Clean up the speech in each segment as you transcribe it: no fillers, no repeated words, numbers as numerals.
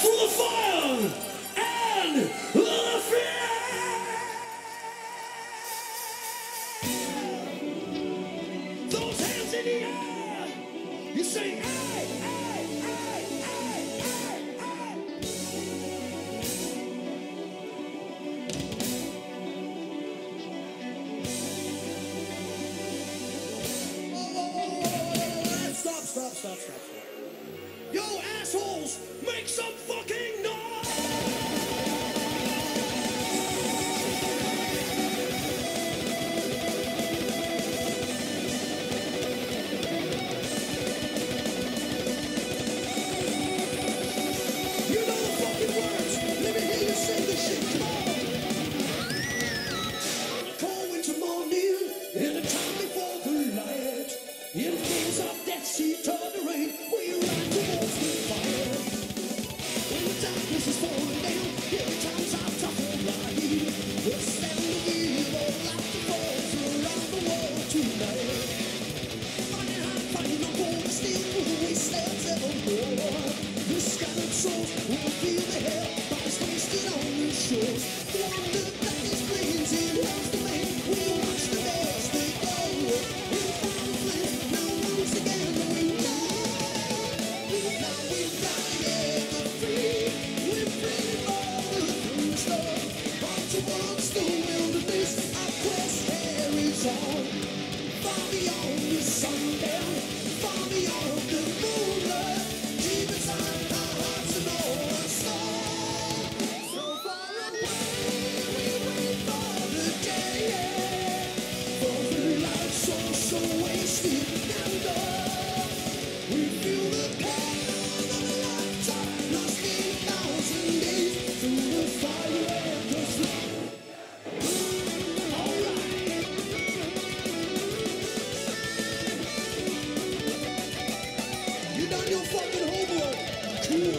for the fire and the fear. Those hands in the air. You say, hey, hey, hey, hey, hey, hey. Stop. Yo, assholes, make some fucking noise! You know the fucking words. Let me hear you sing this shit. Come on. Cold winter morning, in the time before the light, in the face of death, she turned the rain. We ride towards the fire. When the darkness is falling down, here comes our tough old light. The sound of evil like the falls around the world tonight. Fighting hard, fighting on board, still through the wastelands evermore. The scattered souls will feel the hell bodies wasted on the shores. Wonder that these flames in hell's domain. We watch the bears they go. In the final flame, now once again we know. Now we've got to get the free. We're free falling from the storm. On towards the wilderness, our quest carries on. Far beyond the sundown, far beyond the moonlight. Deep inside our hearts and all our stars. So far away, we wait for the day. For the life so wasted and gone. We feel the pain of a lifetime lost in 1,000 days. Through the fire and the flood. Alright. You done your fucking homework. Cool.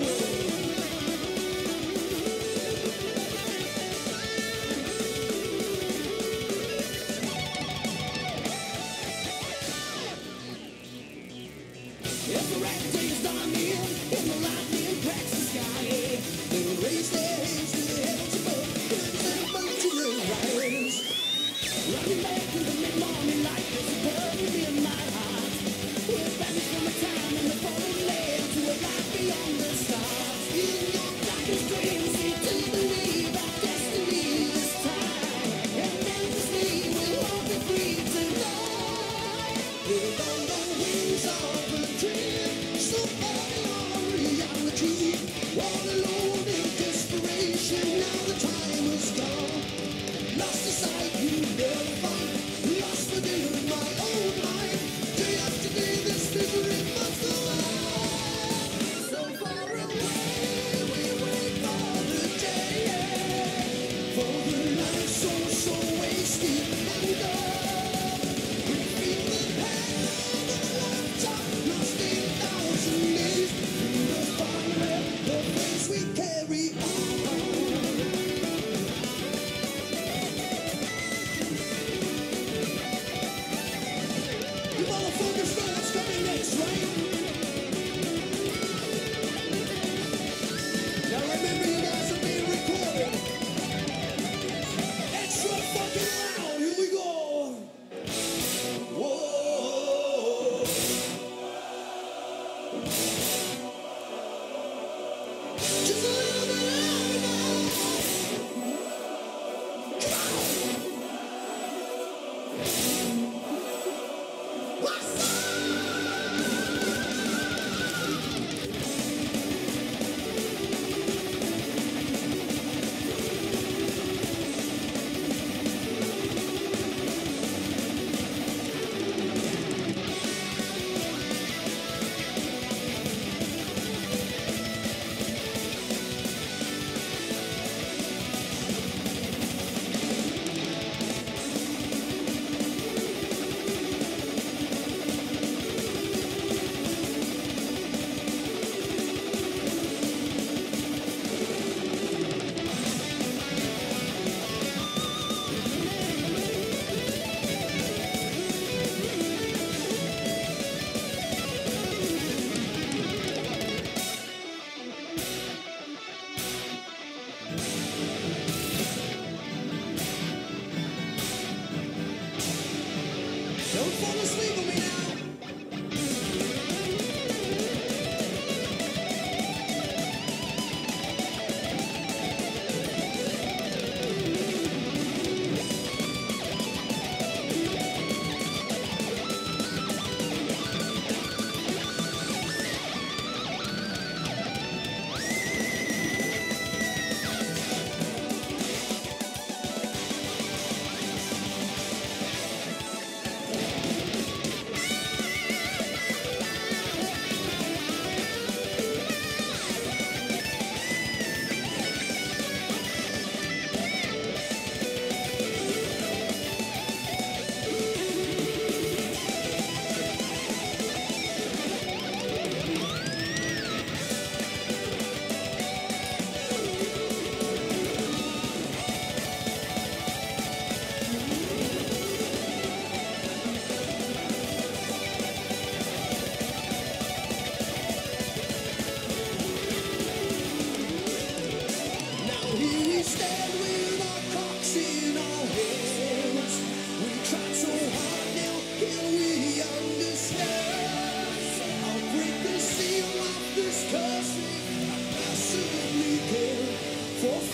If the rat day is dawning and the lightning cracks the sky, they will raise their hands to the heavens above, and burn to the rise. Running back to the mid-morning light, there's a burden in my heart. We're banished from a time in the foreign land to a life beyond the stars. In your darkest dreams, see to believe our destiny this time, and endlessly we'll all be free tonight. Live on the wings of a dream, so far beyond reality. All alone in desperation, now the time is gone. Lost the sight, you never find. Lost within my own mind. Day after day, this misery must go on. So far away, we wait for the day. For the life so wasted and gone. We feel the pain of a lifetime lost in 1,000 days. Through the fire and the flames we carry on. You motherfuckers know what's coming next, right? Now remember, you guys are being recorded. Extra fucking loud. Here we go. Whoa. Just a little bit louder now. Come on. What's up?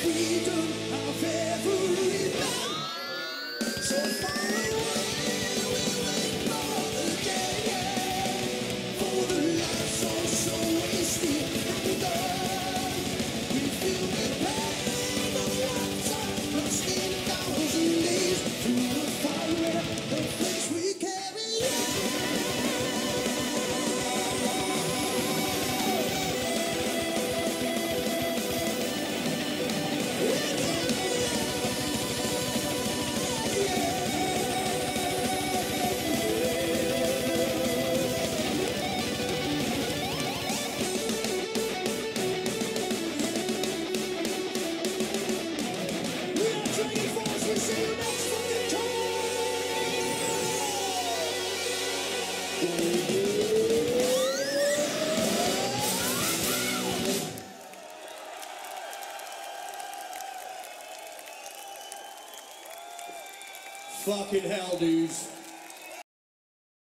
freedom of every man. So far away, we wait for the day, for the life so wasted and done. We feel the pain of water lost in 1,000 days through the fire, the place we carry on. Fucking hell, dudes.